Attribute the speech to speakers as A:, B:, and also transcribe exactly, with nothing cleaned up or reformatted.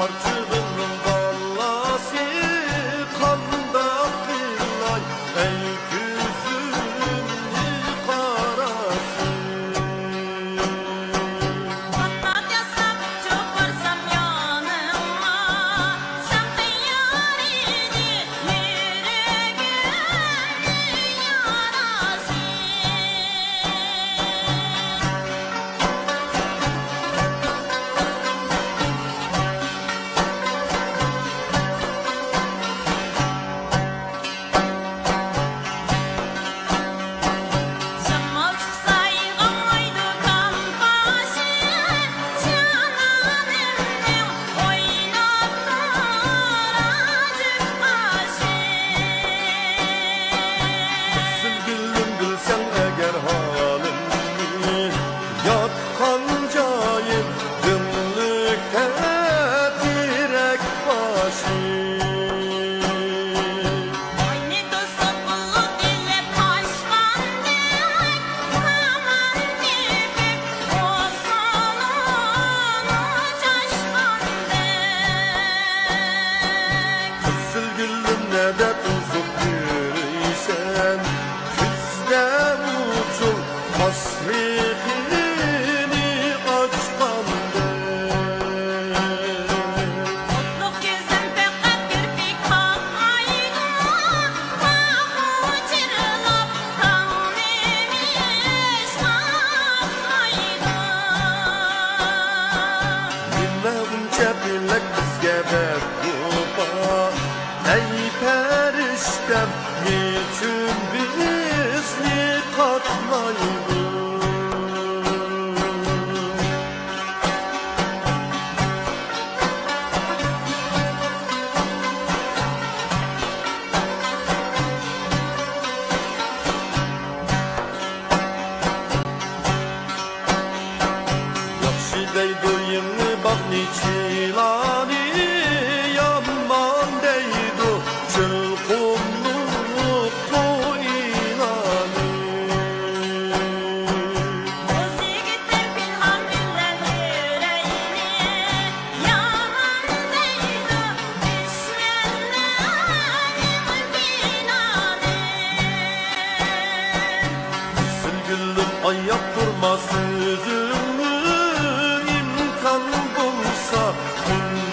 A: Karçığının ballası kanda kılay, ey küzünün karası.
B: Kanat yasam çok varsam yanıma, sen yarini yüreğimin yarası. Şamal çıksa yığılmaydı kan başı, cananımın oynatır acık başı.
A: Kızıl gülüm bilsen eğer halimi, yatkan cayım gümlükte direk başı.
B: Aynı dostum bulut ile paşmandık, aman dibim o salonu coşkandık.
A: Kızıl gülüm ne de tuzup yürüysen, küzde uçul hasretini açkandı.
B: Mutluluk yüzüm fakat kirpik bakmaydı, bahu çırılıp kavmimiz bakmaydı.
A: Dinle unca bilek bizge bekkupa, ey periştem niçin bizni katmaydı. Yaxşı deydi yeni bak niçilani, yaman deydi çılgınlık bu inanı.
B: Öz yigitler pinhan güller yüreğini, yaman deydi düşmenlerin binanı.
A: Kızıl gülüm ayak durmaz sözümü, imkan bulsa